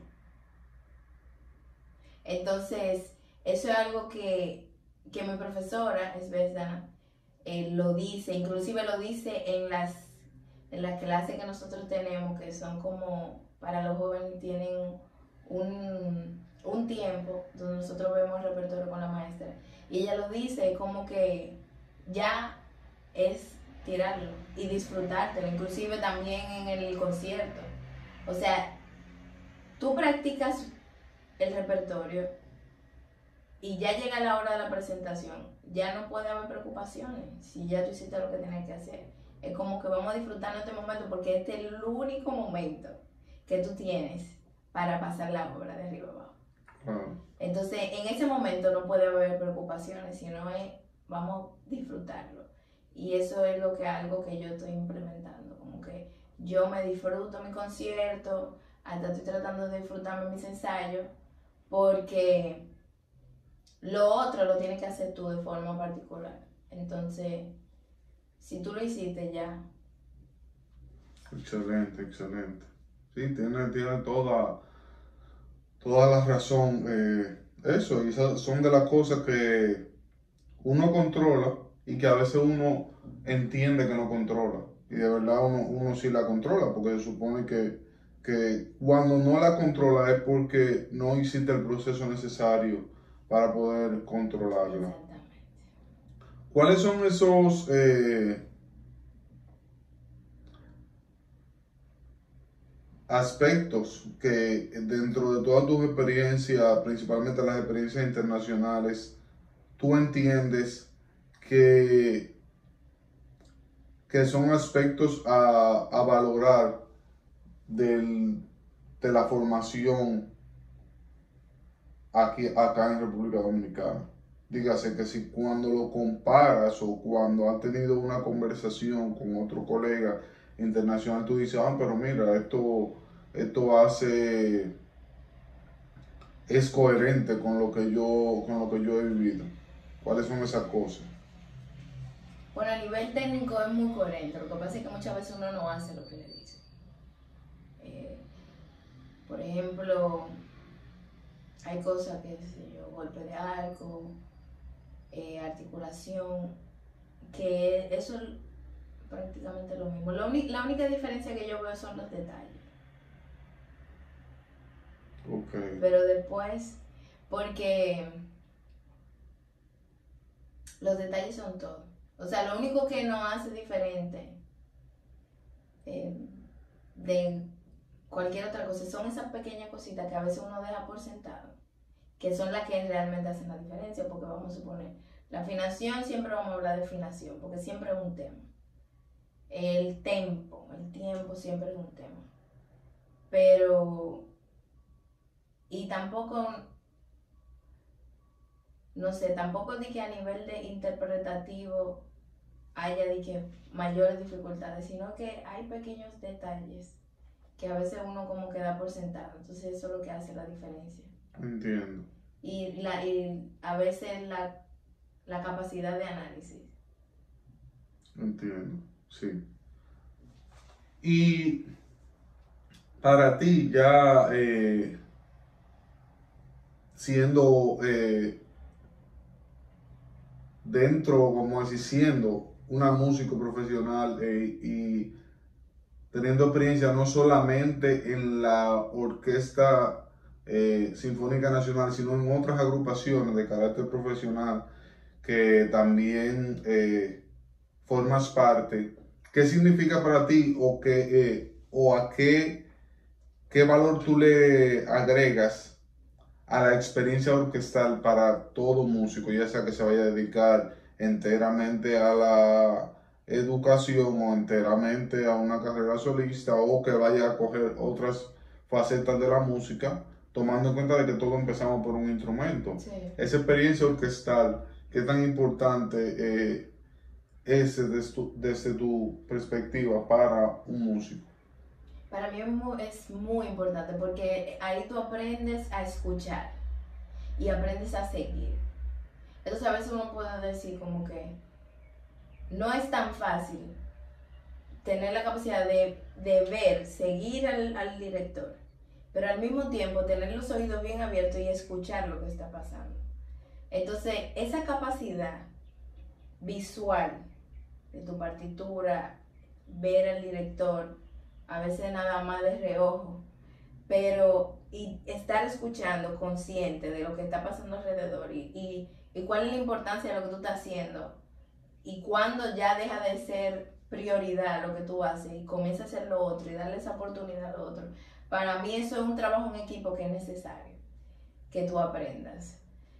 Speaker 2: Entonces, eso es algo que, que mi profesora, es verdad, eh, lo dice, inclusive lo dice en las, en las clases que nosotros tenemos, que son como para los jóvenes, tienen un, un tiempo donde nosotros vemos el repertorio con la maestra. Y ella lo dice como que ya es tirarlo y disfrutártelo, inclusive también en el concierto. O sea, tú practicas el repertorio y ya llega la hora de la presentación, ya no puede haber preocupaciones si ya tú hiciste lo que tenías que hacer. Es como que vamos a disfrutar este momento porque este es el único momento que tú tienes para pasar la obra de arriba abajo. Uh-huh. Entonces, en ese momento no puede haber preocupaciones, sino es, vamos a disfrutarlo. Y eso es lo que algo que yo estoy implementando, como que yo me disfruto mi concierto, hasta estoy tratando de disfrutarme mis ensayos, porque lo otro lo tienes que hacer tú de forma particular. Entonces, si tú lo hiciste ya.
Speaker 1: Excelente, excelente. Sí, tiene, tiene toda, toda la razón. Eh, eso, y esas son de las cosas que uno controla y que a veces uno entiende que no controla. Y de verdad uno, uno sí la controla, porque se supone que, que cuando no la controla es porque no hiciste el proceso necesario para poder controlarla.
Speaker 2: Exactamente.
Speaker 1: ¿Cuáles son esos eh, aspectos que dentro de todas tus experiencias, principalmente las experiencias internacionales, tú entiendes que, que son aspectos a, a valorar del, de la formación aquí, acá en República Dominicana? Dígase que si cuando lo comparas o cuando has tenido una conversación con otro colega internacional, tú dices, ah, pero mira, esto, esto hace, es coherente con lo que yo, con lo que yo he vivido. ¿Cuáles son esas cosas?
Speaker 2: Bueno, a nivel técnico es muy coherente, lo que pasa es que muchas veces uno no hace lo que le dice. Eh, por ejemplo, hay cosas que, sé yo, golpe de arco, eh, articulación, que eso es prácticamente lo mismo. La, la única diferencia que yo veo son los detalles.
Speaker 1: Okay.
Speaker 2: Pero después, porque los detalles son todo. O sea, lo único que nos hace diferente eh, de cualquier otra cosa son esas pequeñas cositas que a veces uno deja por sentado, que son las que realmente hacen la diferencia, porque vamos a suponer, la afinación, siempre vamos a hablar de afinación, porque siempre es un tema. El tempo, el tiempo siempre es un tema. Pero, y tampoco, no sé, tampoco di que a nivel de interpretativo haya de que mayores dificultades, sino que hay pequeños detalles que a veces uno como que da por sentado, entonces eso es lo que hace la diferencia.
Speaker 1: Entiendo.
Speaker 2: Y, la, y a veces la, la capacidad de análisis.
Speaker 1: Entiendo, sí. Y para ti ya eh, siendo eh, dentro, como así, siendo una músico profesional eh, y teniendo experiencia no solamente en la Orquesta eh, Sinfónica Nacional, sino en otras agrupaciones de carácter profesional que también eh, formas parte, ¿qué significa para ti o, qué, eh, o a qué, qué valor tú le agregas a la experiencia orquestal para todo músico, ya sea que se vaya a dedicar enteramente a la educación o enteramente a una carrera solista o que vaya a coger otras facetas de la música, tomando en cuenta de que todos empezamos por un instrumento?
Speaker 2: Sí.
Speaker 1: Esa experiencia orquestal, ¿qué tan importante eh, es desde tu, desde tu perspectiva para un músico?
Speaker 2: Para mí es muy, es muy importante porque ahí tú aprendes a escuchar y aprendes a seguir. Entonces a veces uno puede decir como que no es tan fácil tener la capacidad de, de ver, seguir al, al director, pero al mismo tiempo tener los oídos bien abiertos y escuchar lo que está pasando. Entonces esa capacidad visual de tu partitura, ver al director, a veces nada más de reojo, pero y estar escuchando consciente de lo que está pasando alrededor y, y, y cuál es la importancia de lo que tú estás haciendo y cuando ya deja de ser prioridad lo que tú haces y comienza a hacer lo otro y darle esa oportunidad a lo otro. Para mí eso es un trabajo en equipo que es necesario que tú aprendas,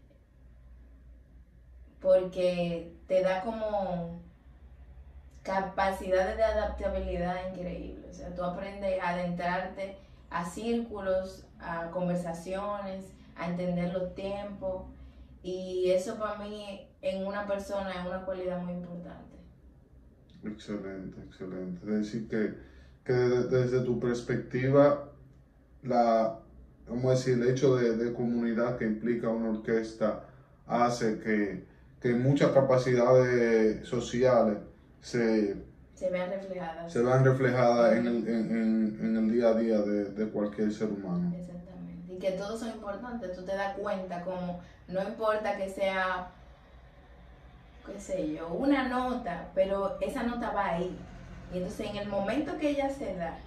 Speaker 2: porque te da como capacidades de adaptabilidad increíbles. O sea, tú aprendes a adentrarte a círculos, a conversaciones, a entender los tiempos, y eso para mí en una persona es una cualidad muy importante.
Speaker 1: Excelente, excelente. Es decir, que, que desde, desde tu perspectiva, la, vamos a decir, el hecho de, de comunidad que implica una orquesta hace que, que muchas capacidades sociales se,
Speaker 2: se vean reflejadas.
Speaker 1: Se vean reflejadas en el, en, en, en el día a día de, de cualquier ser humano.
Speaker 2: Exactamente. Y que todos son importantes. Tú te das cuenta como no importa que sea, qué sé yo, una nota, pero esa nota va ahí. Y entonces en el momento que ella se da,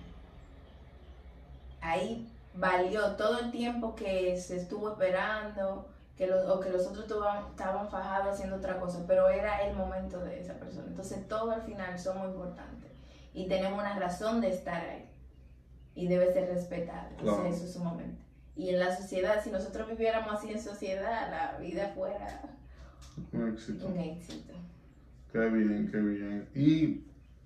Speaker 2: ahí valió todo el tiempo que se estuvo esperando, que los, o que los otros estaban, estaban fajados haciendo otra cosa, pero era el momento de esa persona. Entonces todo al final son muy importantes y tenemos una razón de estar ahí y debe ser respetado. Entonces claro, eso es sumamente. Y en la sociedad, si nosotros viviéramos así en sociedad, la vida fuera
Speaker 1: un éxito.
Speaker 2: Un éxito.
Speaker 1: Qué bien, qué bien. Y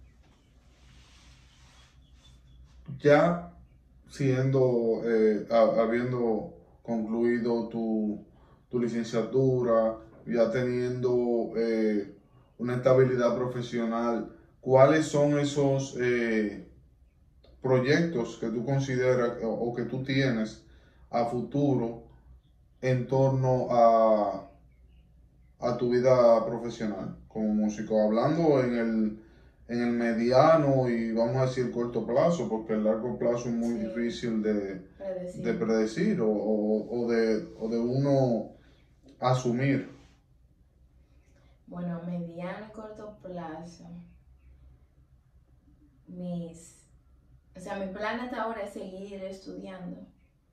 Speaker 1: ya siendo, eh, habiendo concluido tu, tu licenciatura, ya teniendo eh, una estabilidad profesional, ¿cuáles son esos eh, proyectos que tú consideras o, o que tú tienes a futuro en torno a, a tu vida profesional como músico? Hablando en el, en el mediano y vamos a decir corto plazo, porque el largo plazo es muy sí, difícil de predecir, de predecir o, o, o, de, o de uno asumir.
Speaker 2: Bueno, mediano y corto plazo, mis, o sea, mi plan hasta ahora es seguir estudiando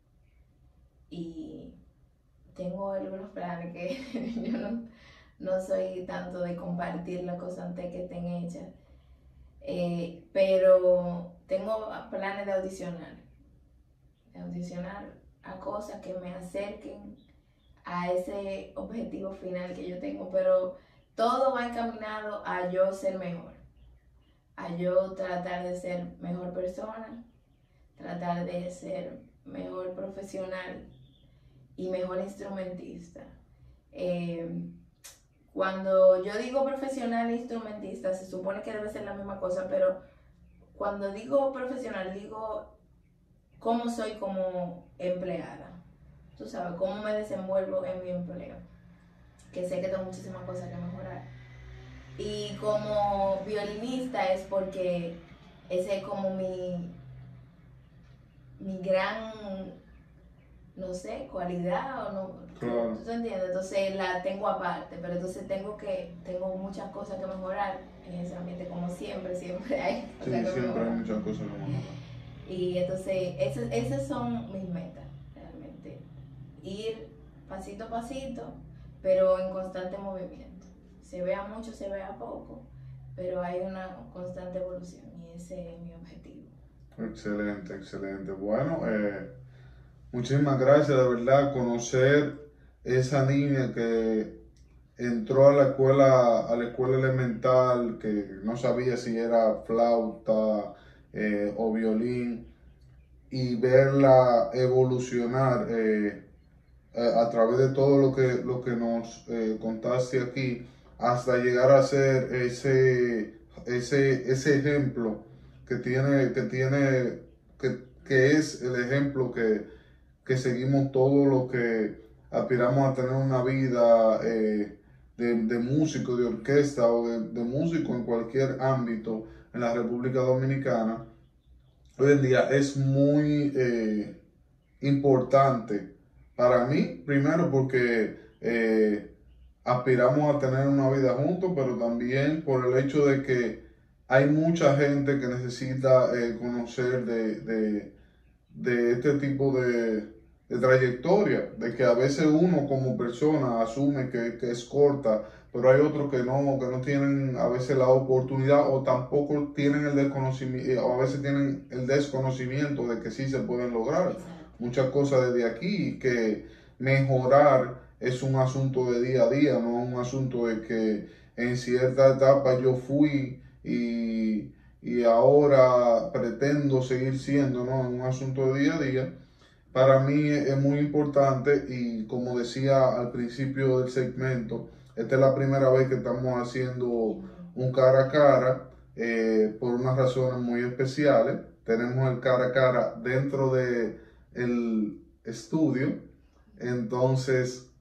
Speaker 2: y tengo algunos planes que yo no, no soy tanto de compartir las cosas antes que estén hechas, eh, pero tengo planes de audicionar, de audicionar a cosas que me acerquen a ese objetivo final que yo tengo, pero todo va encaminado a yo ser mejor, a yo tratar de ser mejor persona, tratar de ser mejor profesional y mejor instrumentista. Eh, cuando yo digo profesional e instrumentista, se supone que debe ser la misma cosa, pero cuando digo profesional, digo cómo soy como empleada. Tú sabes, cómo me desenvuelvo en mi empleo, que sé que tengo muchísimas cosas que mejorar. Y como violinista es porque ese es como mi, mi gran, no sé, cualidad o no,
Speaker 1: claro.
Speaker 2: ¿Tú te entiendes? Entonces la tengo aparte, pero entonces tengo que, tengo muchas cosas que mejorar en ese ambiente, como siempre, siempre hay.
Speaker 1: Sí, siempre mejorar. Hay muchas cosas que mejorar.
Speaker 2: Y entonces, esas, esas son mis metas, realmente. Ir pasito a pasito, pero en constante movimiento. Se vea mucho, se vea poco, pero hay una constante evolución y ese es mi objetivo.
Speaker 1: Excelente, excelente. Bueno, eh, muchísimas gracias, de verdad, conocer esa niña que entró a la escuela, a la escuela elemental, que no sabía si era flauta eh, o violín, y verla evolucionar eh, a, a través de todo lo que, lo que nos eh, contaste aquí, hasta llegar a ser ese, ese, ese ejemplo que tiene, que tiene que, que es el ejemplo que, que seguimos todos los que aspiramos a tener una vida eh, de, de músico, de orquesta o de, de músico en cualquier ámbito en la República Dominicana. Hoy en día es muy eh, importante para mí, primero porque eh, aspiramos a tener una vida juntos, pero también por el hecho de que hay mucha gente que necesita eh, conocer de, de, de este tipo de, de trayectoria, de que a veces uno como persona asume que, que es corta, pero hay otros que no, que no tienen a veces la oportunidad o tampoco tienen el desconocimiento, o a veces tienen el desconocimiento de que sí se pueden lograr muchas cosas desde aquí, que mejorar es un asunto de día a día, no un asunto de que en cierta etapa yo fui y, y ahora pretendo seguir siendo, ¿no? Es un asunto de día a día. Para mí es muy importante y como decía al principio del segmento, esta es la primera vez que estamos haciendo un cara a cara eh, por unas razones muy especiales. Tenemos el cara a cara dentro de el estudio, entonces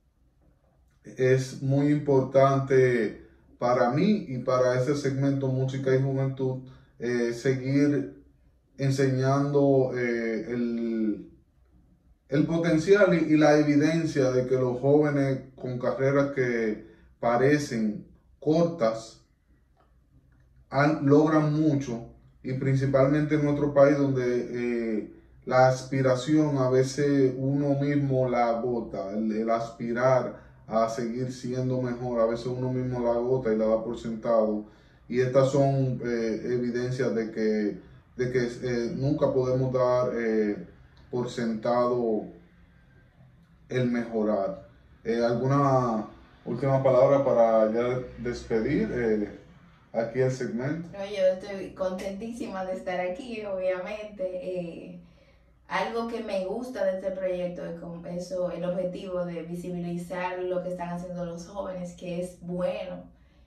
Speaker 1: es muy importante para mí y para ese segmento Música y Juventud eh, seguir enseñando eh, el, el potencial y, y la evidencia de que los jóvenes con carreras que parecen cortas han, logran mucho, y principalmente en nuestro país donde eh, la aspiración a veces uno mismo la agota, el, el aspirar a seguir siendo mejor, a veces uno mismo la agota y la da por sentado, y estas son eh, evidencias de que, de que eh, nunca podemos dar eh, por sentado el mejorar. Eh, ¿Alguna última palabra para ya despedir eh, aquí el segmento?
Speaker 2: No, yo estoy contentísima de estar aquí, obviamente. Eh, algo que me gusta de este proyecto es como eso, el objetivo de visibilizar lo que están haciendo los jóvenes, que es bueno.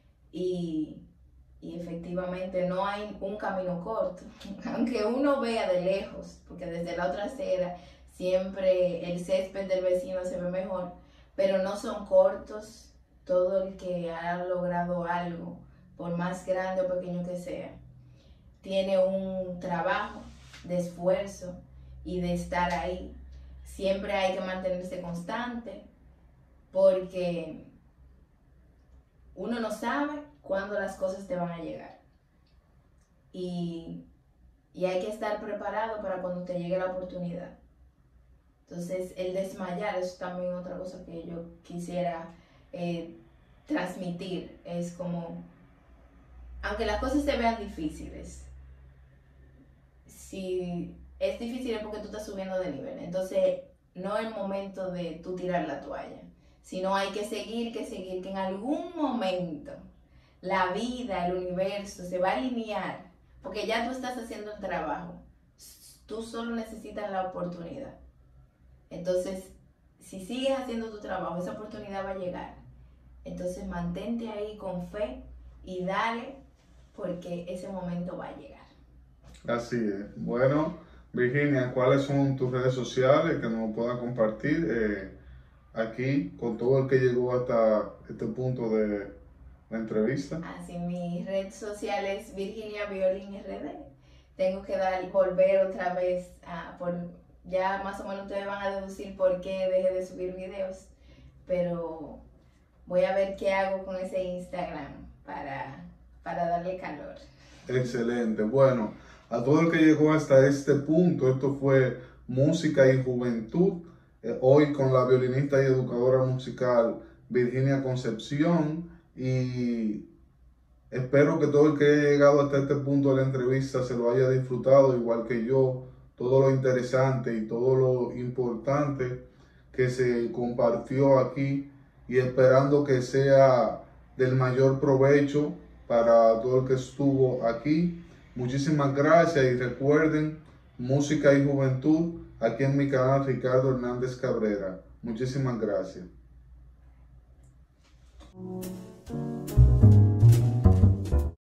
Speaker 2: Y, y efectivamente no hay un camino corto, aunque uno vea de lejos, porque desde la otra acera siempre el césped del vecino se ve mejor, pero no son cortos. Todo el que ha logrado algo, por más grande o pequeño que sea, tiene un trabajo de esfuerzo y de estar ahí. Siempre hay que mantenerse constante porque uno no sabe cuándo las cosas te van a llegar. Y, y hay que estar preparado para cuando te llegue la oportunidad. Entonces, el desmayar es también otra cosa que yo quisiera eh, transmitir. Es como, aunque las cosas se vean difíciles, si es difícil es porque tú estás subiendo de nivel. Entonces, no es el momento de tú tirar la toalla, sino hay que seguir, que seguir, que en algún momento la vida, el universo se va a alinear, porque ya tú estás haciendo el trabajo. Tú solo necesitas la oportunidad. Entonces, si sigues haciendo tu trabajo, esa oportunidad va a llegar. Entonces, mantente ahí con fe y dale, porque ese momento va a llegar.
Speaker 1: Así es. Bueno, Virginia, ¿cuáles son tus redes sociales que nos puedas compartir eh, aquí con todo el que llegó hasta este punto de la entrevista?
Speaker 2: Así, mi red social es Virginia Violín R D. Tengo que dar, volver otra vez a por... Ya más o menos ustedes van a deducir por qué dejé de subir videos, pero voy a ver qué hago con ese Instagram para, para darle calor.
Speaker 1: Excelente. Bueno, a todo el que llegó hasta este punto, esto fue Música y Juventud, eh, hoy con la violinista y educadora musical Virginia Concepción, y espero que todo el que haya llegado hasta este punto de la entrevista se lo haya disfrutado igual que yo, todo lo interesante y todo lo importante que se compartió aquí, y esperando que sea del mayor provecho para todo el que estuvo aquí. Muchísimas gracias y recuerden, Música y Juventud, aquí en mi canal Ricardo Hernández Cabrera. Muchísimas gracias.